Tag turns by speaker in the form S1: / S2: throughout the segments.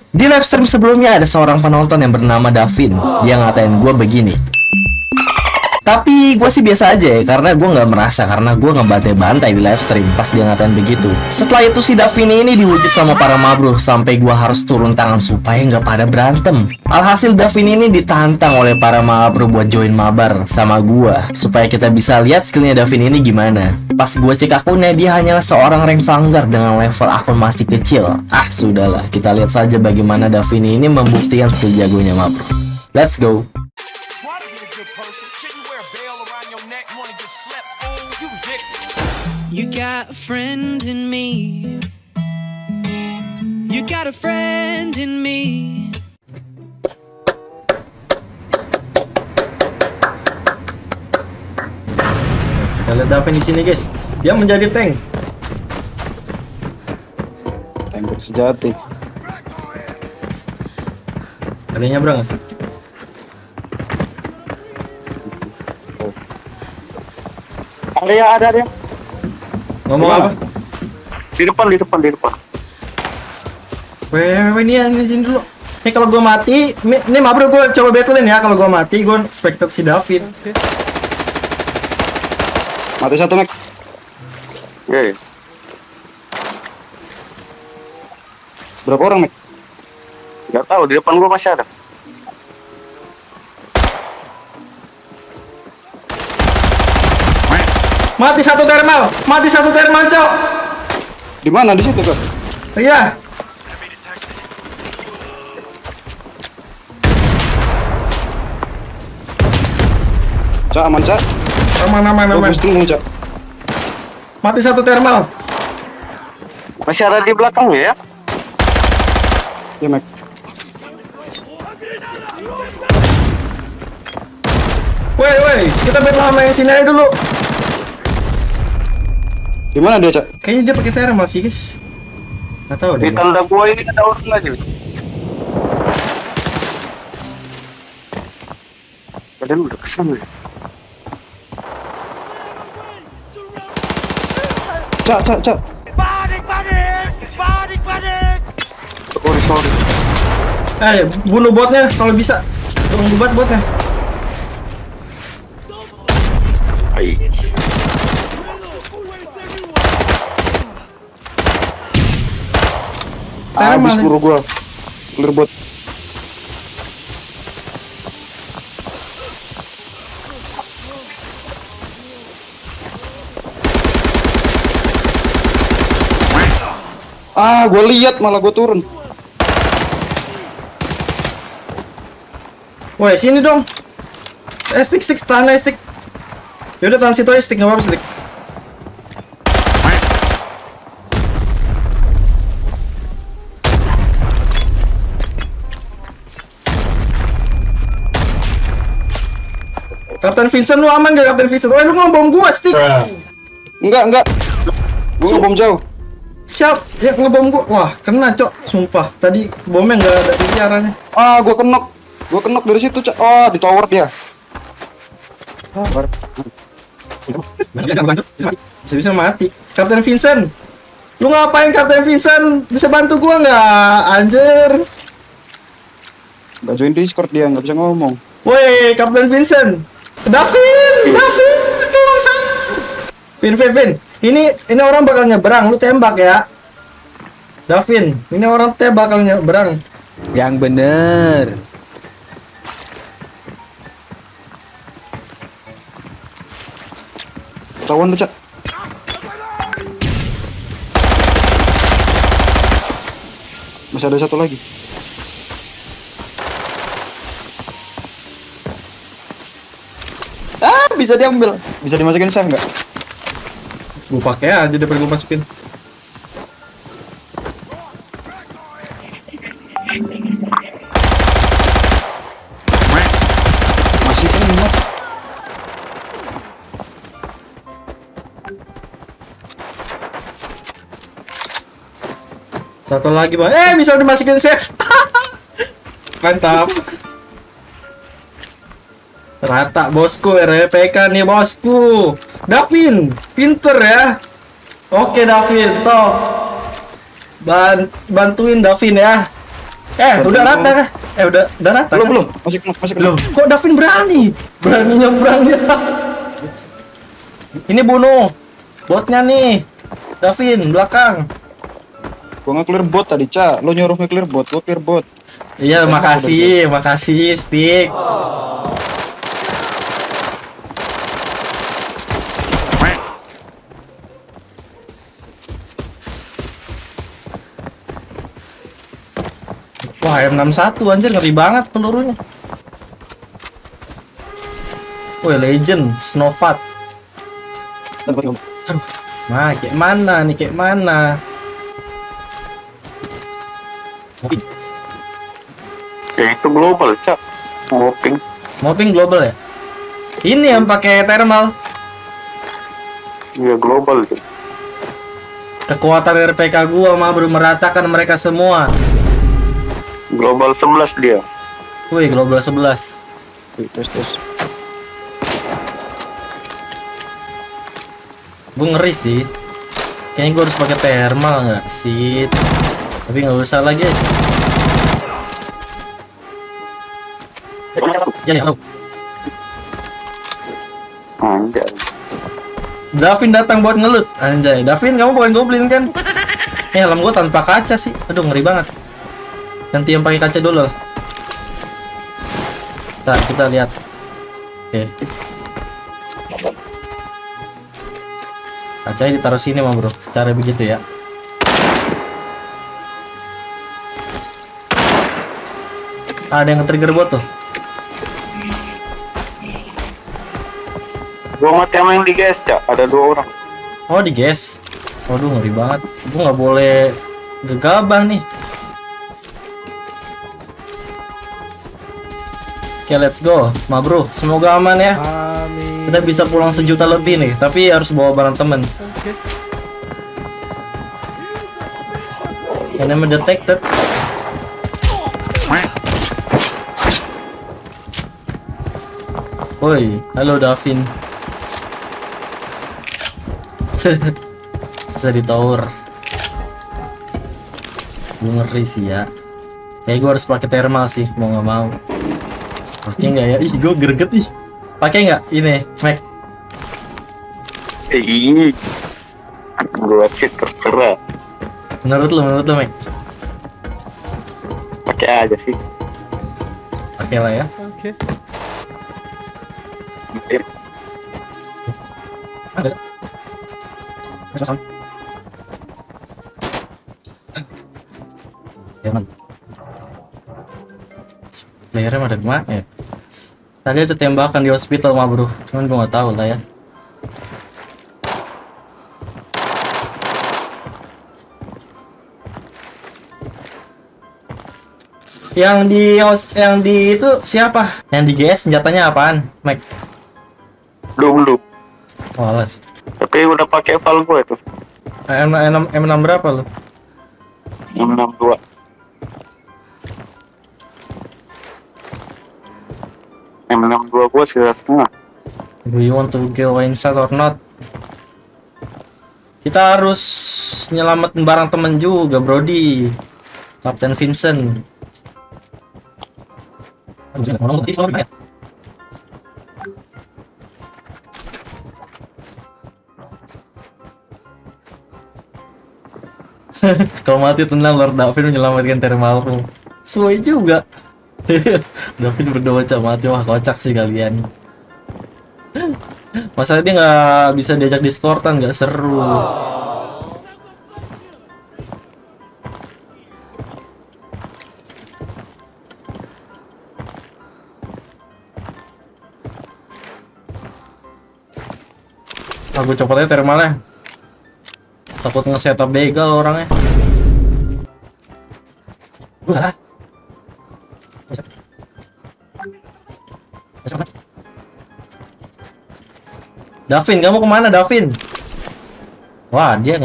S1: Di live stream sebelumnya ada seorang penonton yang bernama Davin. Dia ngatain gue begini. Tapi gue sih biasa aja ya, karena gue nggak merasa, karena gue ngebantai-bantai di live stream pas dia ngatain begitu. Setelah itu si Davin ini dihujat sama para mabruh sampai gue harus turun tangan supaya nggak pada berantem. Alhasil Davin ini ditantang oleh para mabruh buat join mabar sama gue supaya kita bisa lihat skillnya Davin ini gimana. Pas gue cek akunnya, dia hanyalah seorang rank Vanguard dengan level akun masih kecil. Ah sudahlah, kita lihat saja bagaimana Davin ini membuktikan skill jagonya mabruh. Let's go.
S2: You got a friend in me. You got a friend in me.
S1: Kita lihat Davin di sini, guys. Dia menjadi tank.
S3: Tank sejati.
S1: Adanya nyebrang sih.
S4: Ada dia.
S1: Ngomong apa?
S4: Di depan.
S1: Weh, ini sini dulu. Nih kalau gue mati, ini mabro gue coba battlein ya. Kalau gue mati, gue expected si Davin.
S3: Mati satu, Mek.
S4: Iya.
S3: Berapa orang, Mek?
S4: Gak tahu, di depan gua masih ada.
S1: Mati satu thermal, cok.
S3: Di mana? Di situ, Kak?
S1: Iya.
S3: Cak, aman, Cak.
S1: Aman.
S3: Boosting, Cak.
S1: Mati satu thermal.
S4: Masih ada di belakangnya ya?
S3: Ya, Mek.
S1: Woi, kita battle sama yang sini aja dulu.
S3: Di mana dia, Cak?
S1: Kayaknya dia pakai thermal sih, guys. Nggak tahu deh.
S4: Di tanda gua ini ada orang lagi. Padahal udah kesana ya.
S3: Cak.
S4: Sorry.
S1: Bunuh botnya kalau bisa. Tolong buat botnya.
S4: Ai.
S3: Habis buru gua. Clear bot. Gua lihat malah gua turun.
S1: Woi, sini dong. Stick, tahan stick. Yaudah tahan situ aja, stick, nggak apa-apa stick. Kapten Vincent, lu aman gak Kapten Vincent? Woi, lu ngebom gua, stick.
S3: Enggak. Gua ngebom jauh.
S1: Siap, ya ngebom gua. Wah, kena, cok. Sumpah, tadi bomnya nggak ada di arahnya.
S3: Gua kenok dari situ, Cak. Oh, di tower dia.
S1: Bisa mati. Kapten Vincent, lu ngapain Kapten Vincent? Bisa bantu gua nggak, anjir?
S3: Nggak join Discord dia, nggak bisa ngomong.
S1: Woi, Kapten Vincent. Davin, tolong saya. Vin. Ini orang bakal nyebrang, lu tembak ya. Davin, ini orang bakal nyebrang.
S5: Yang bener.
S3: Tawan lu, Cak. Masih ada satu lagi. Bisa diambil. Bisa dimasukin save nggak?
S1: Gue pakai aja daripada gue masukin.
S3: Masih kan muat.
S1: Satu lagi, Bang. Bisa dimasukin save. Mantap. Rata bosku, RPK nih bosku. Davin, pinter ya. Oke Davin, toh bantuin Davin ya. Udah rata kah? Udah rata.
S3: Belum
S1: kan?
S3: belum. Masih
S1: Loh, kok Davin berani nyebrang dia. Ini bunuh botnya nih. Davin belakang.
S3: Gua nge-clear bot tadi, Ca. Lo nyuruh nge-clear bot, gua clear bot.
S1: Iya, makasih Stick. Wah, M61 anjir, ngeri banget pelurunya. Wih, legend, Snowfat. Aduh, nah, kayak mana nih, kayak mana?
S4: Ya itu global, Cak.
S1: Mopping global ya? Ini yang pakai thermal.
S4: Iya global tuh.
S1: Kekuatan RPK gua mah belum meratakan mereka semua.
S4: Global 11 dia.
S1: Wih, global 11.
S3: Tes.
S1: Gue ngeri sih. Kayaknya gue harus pakai thermal nggak sih? Tapi nggak usah lah guys. Ya.
S4: Anjay.
S1: Davin datang buat ngelut. Anjay, Davin kamu bukan goblin kan? Helm gue tanpa kaca sih. Aduh, ngeri banget. Ganti yang pakai kaca dulu. Ntar kita lihat. Oke. Kacanya ditaruh sini mah bro. Cara begitu ya. Ada yang nge-trigger bot tuh.
S4: Gua mati sama yang di gas, Cak. Ada 2 orang.
S1: Oh, di gas. Waduh, ngeri banget. Gue nggak boleh gegabah nih. Oke, let's go, ma bro. Semoga aman ya.
S5: Amin.
S1: Kita bisa pulang 1 juta lebih nih, tapi harus bawa barang temen. Enemy detected. Woi, halo Davin. Bisa di tower. Gue ngeri sih ya. Kayak gue harus pakai thermal sih, mau nggak mau. Pakai nggak ya? Ih, gue greget ih. Pakai nggak ini, Mac?
S4: Gua sih terserah.
S1: Menurut lo, Mac?
S4: Pakai aja sih.
S1: Pakai lah ya.
S5: Oke.
S1: Ada. Jangan. Playernya ada kemana ya? Tadi ada tembakan di hospital mah bro, cuman gue nggak tahu lah ya. Yang di itu siapa? Yang di GS senjatanya apaan, Mac?
S4: Belum.
S1: Walah.
S4: Tapi udah pakai valve gua itu.
S1: M6 berapa lu?
S4: 662. M62 gua 1,5.
S1: Do you want to go inside or not? Kita harus nyelamatin barang temen juga, Brody. Kapten Vincent. Kalau mati tenang, Lord Davin menyelamatkan thermalku. Sesuai juga. Davin berdoa mati, wah kocak sih kalian. Masalah dia nggak bisa diajak discordan, nggak seru. Aku copot aja thermalnya. Takut nge-setup begal orangnya. Wah. Davin, kamu kemana Davin? Wah, dia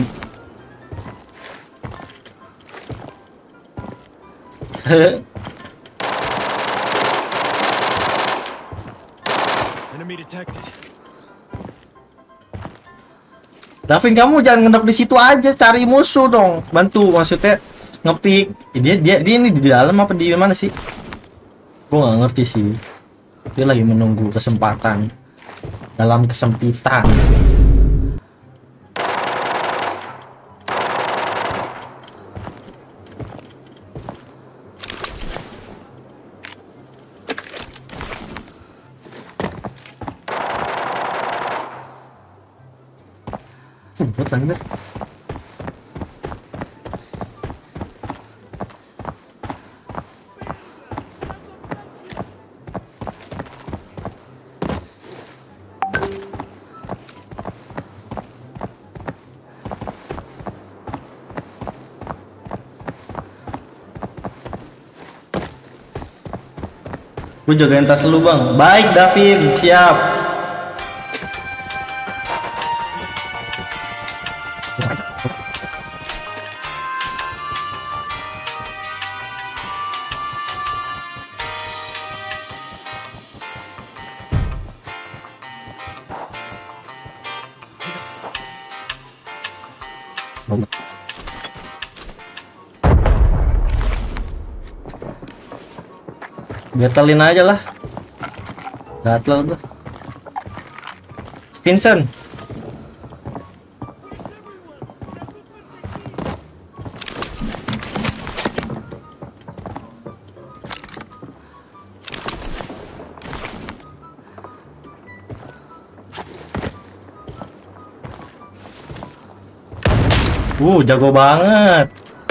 S2: Enemy detected.
S1: Davin, kamu jangan ngendok di situ aja, cari musuh dong. Bantu maksudnya. ngepick. Dia ini di dalam apa di mana sih? Gue nggak ngerti sih. Dia lagi menunggu kesempatan dalam kesempitan. Buat lagi deh. Gue jagain tas lu bang. Baik David, siap. Betelin aja lah. Gatel gua. Vincent. Jago banget.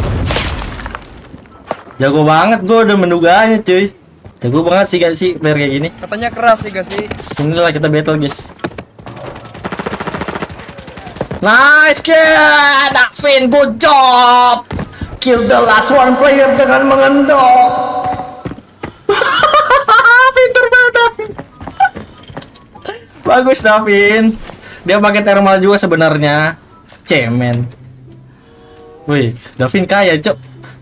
S1: Jago banget, gue udah menduganya cuy. Jago banget sih gak sih player kayak gini.
S6: Katanya keras sih gak sih?
S1: Inilah kita battle guys. Nice kill, Davin, good job. Kill the last one player dengan mengendok. Pinter banget Davin. Bagus Davin. Dia pakai thermal juga sebenarnya. Cemen. Wih, Davin kaya cok.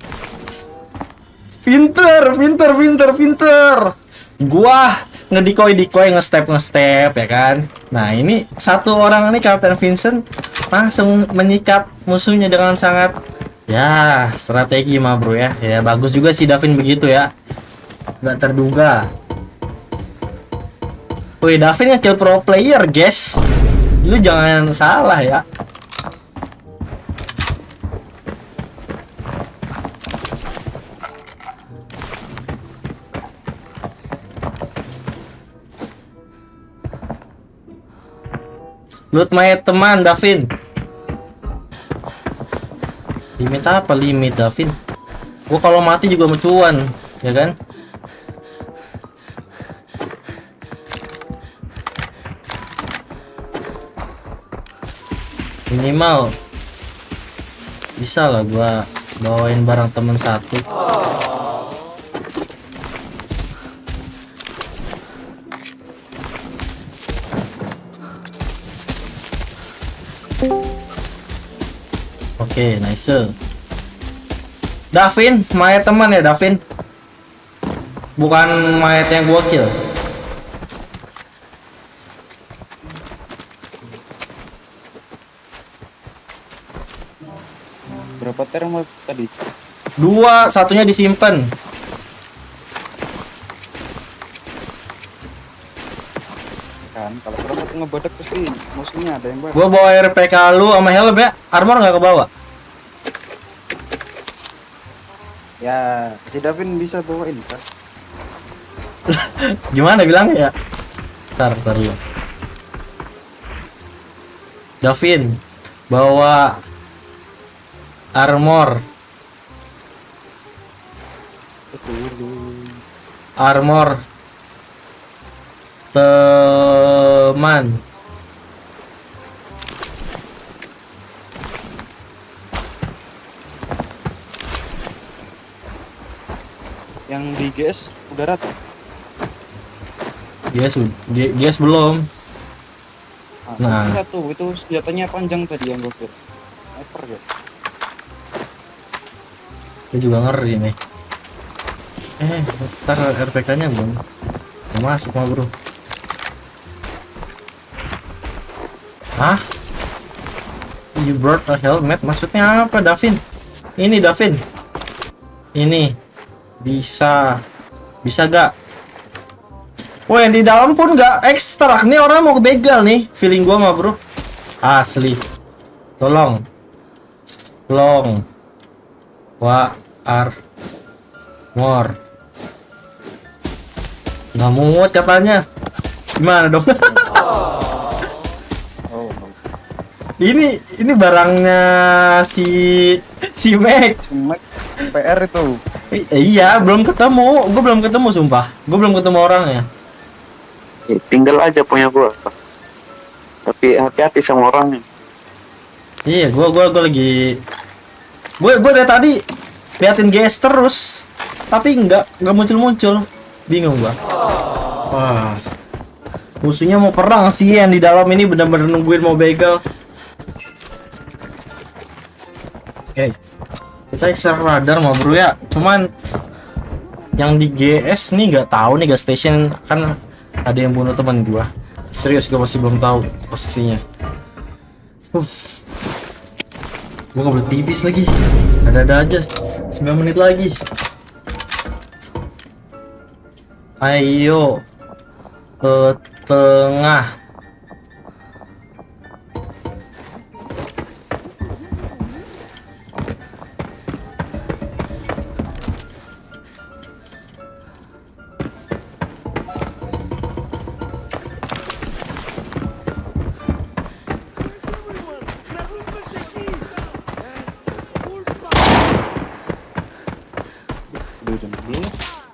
S1: Pinter. Gua ngedikoy nge-step ya kan. Nah ini satu orang ini Kapten Vincent langsung menyikat musuhnya dengan sangat ya strategi mah bro ya. Ya bagus juga sih Davin begitu ya. Gak terduga. Wih, Davin nge-kill pro player guys. Lu jangan salah ya. Loot my teman Davin. Limit apa limit Davin? Gua kalau mati juga mencuan, ya kan? Minimal bisa lah gua bawain barang temen satu. Oke, nice. Davin, mayat teman ya Davin. Bukan mayat yang gua kill.
S3: Berapa thermal tadi?
S1: 2, satunya disimpan.
S3: Kan kalau berapa tuh ngebadak pasti musuhnya ada yang bawa.
S1: Gua bawa RPK lu sama helm ya. Armor nggak kebawa.
S3: Ya, si Davin bisa bawain kan?
S1: Gimana bilangnya ya? Ntar lu. Davin bawa armor teman.
S3: Yang di GS udah rata.
S1: GS belum. Nah.
S3: Satu itu senjatanya panjang tadi yang gue kira. Sniper ya.
S1: Gue juga ngeri nih. Ntar RPK nya belum masuk mah bro. Hah? You brought a helmet? Maksudnya apa Davin? Ini Davin. Ini bisa gak? Wah, yang di dalam pun gak ekstrak nih, orang mau begal nih, feeling gua mah bro. Asli. Tolong. More. Nggak muat katanya. Gimana dong?
S3: Oh,
S1: Ini barangnya si Mac.
S3: cuma PR itu.
S1: Iya, belum ketemu. Gue belum ketemu sumpah. Gue belum ketemu orangnya.
S4: Tinggal aja punya gua. Tapi hati-hati sama orangnya.
S1: Iya, gue lagi dari tadi liatin GS terus, tapi nggak muncul. Bingung gua. Wah. Musuhnya mau perang sih, yang di dalam ini benar-benar nungguin mau begal. Oke. Kita extra radar mah bro ya. Cuman yang di GS nih nggak tahu nih, gas station kan ada yang bunuh teman gua. Serius gua masih belum tahu posisinya. Gua nggak boleh tipis lagi. Ada aja. 9 menit lagi. Ayo ke tengah.
S3: Udah jam segini.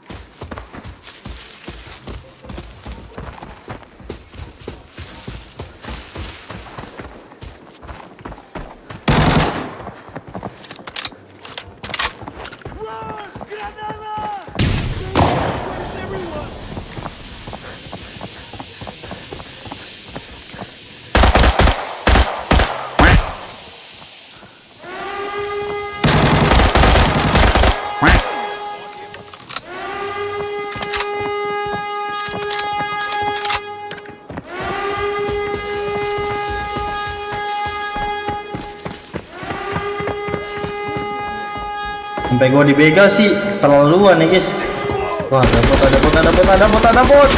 S1: Sampai gua dibegal sih terlaluan nih guys. Wah, ada bot.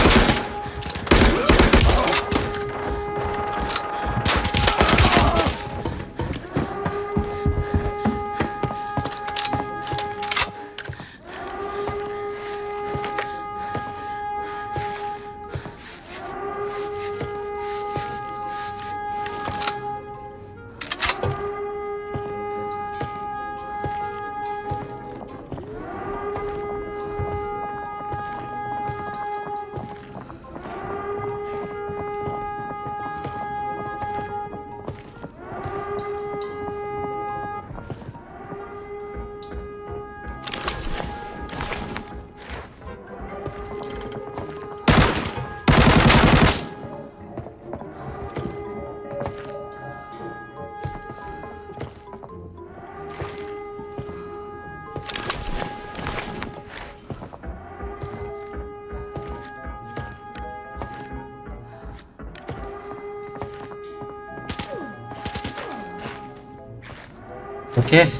S1: Oke.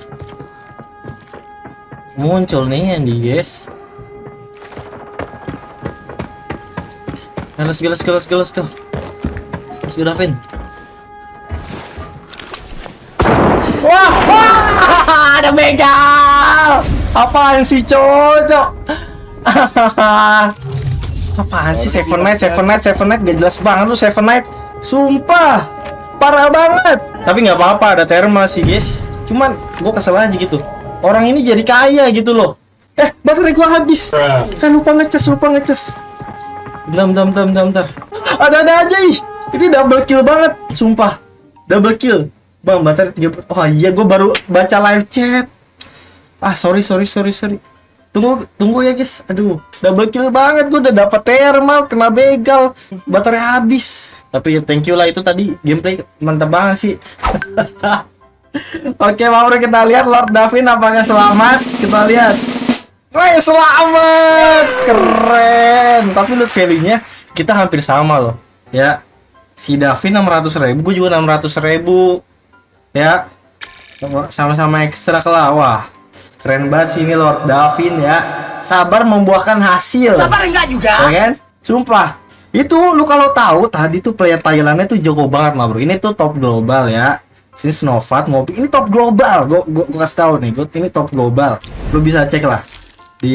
S1: Muncul nih yang di guys. Nah, let's go. Let's go Davin. Wah, ada begal. Apaan sih cocok? Apaan sih Seven Night gak jelas banget lu Seven Night. Sumpah, parah banget. Tapi nggak apa-apa, ada thermal sih guys. Cuman gue kesel aja gitu. Orang ini jadi kaya gitu loh. Baterai gua habis. Lupa ngecas. Bentar. Ada aja ih. Ini double kill banget, sumpah. Double kill. Bang, baterai 3. Oh iya, gue baru baca live chat. Sorry. Tunggu ya guys. Aduh, double kill banget. Gue udah dapat thermal, kena begal, baterai habis. Tapi thank you lah, itu tadi gameplay mantap banget sih. Oke, mari kita lihat Lord Davin apakah selamat. Kita lihat. Wih, selamat. Keren. Tapi loot value-nya kita hampir sama loh. Ya. Si Davin 600.000, gue juga 600.000. Ya. Sama-sama ekstra ke wah. Keren banget sih ini Lord Davin ya. Sabar membuahkan hasil. Sabar enggak juga? Ya kan? Sumpah. Itu lu kalau tahu tadi tuh player Thailandnya tuh jago banget mah bro. Ini tuh top global ya. Sini Snowfat Mobi ini top global. Gue kasih tahu nih, ini top global. Lu bisa cek lah di.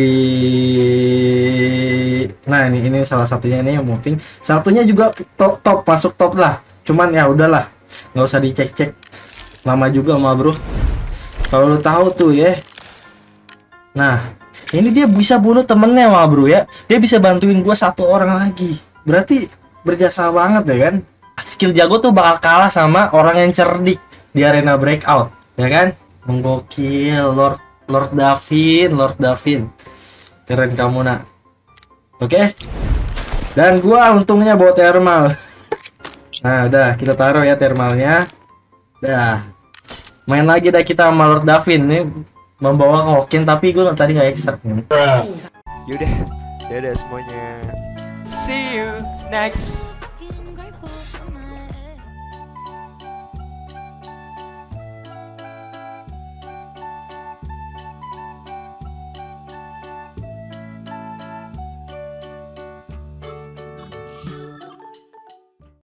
S1: Nah ini salah satunya ini yang moving. Satunya juga top masuk top lah. Cuman ya udahlah, nggak usah dicek-cek. Lama juga mah bro. Kalau lu tahu tuh ya. Nah ini dia bisa bunuh temennya mah bro ya. Dia bisa bantuin gua satu orang lagi. Berarti berjasa banget ya kan. Skill jago tuh bakal kalah sama orang yang cerdik di arena breakout, ya kan? Menggokil Lord Davin. Keren kamu nak. Oke. Dan gua untungnya bawa thermal. Nah, udah kita taruh ya thermalnya. Dah. Main lagi dah kita sama Lord Davin nih membawa Hawkin tapi gua tadi nggak ekstrak.
S6: Yaudah, dadah semuanya. See you next